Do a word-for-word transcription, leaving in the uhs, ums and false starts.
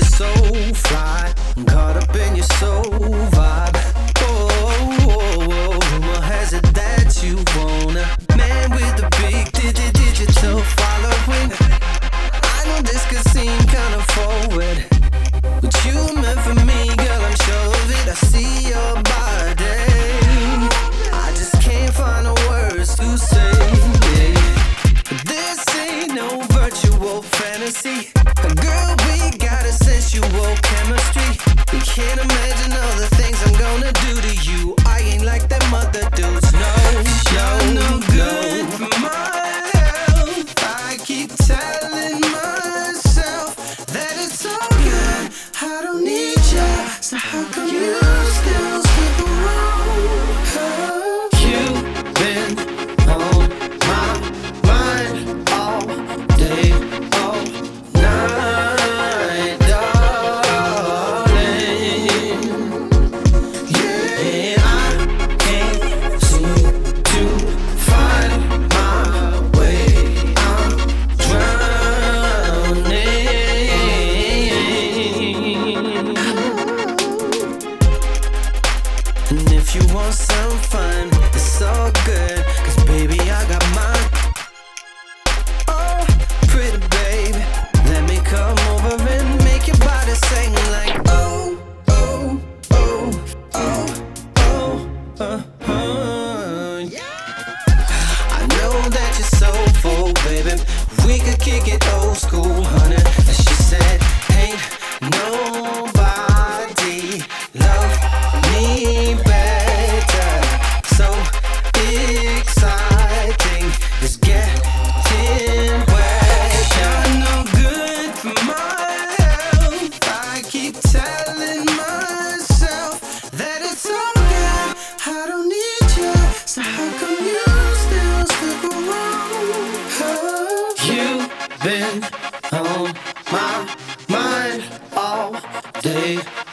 so fly, I'm caught up in your soul vibe. Oh, oh, oh, oh. Rumor has it that you want a man with a big digi digital following. I know this could seem kinda forward, but you meant for me, girl, I'm sure of it. I see your body, I just can't find the words to say. This ain't no virtual fantasy, girl, we got a sensual chemistry. We can't imagine all the things I'm gonna do to you. I ain't like them other dudes, no. You're no good for my health. I keep telling myself that it's all good. I don't need you, so how come you still stick around? You've been on my mind all day, all night, darling. Yeah, I can't seem to find my way. I'm drowning. And if you want some fun, it's all good, 'cause baby, I got mine. Oh, pretty baby, let me come over and make your body sing like oh, oh, oh, oh, oh, uh, uh. I know that you're so full, baby. We could kick it old school, honey. And she said, ain't nobody love me better. So exciting, it's getting wet. You're no good for my health. I keep telling myself that it's all good. I don't need you, so how come you still stick around? You've been on my mind all day.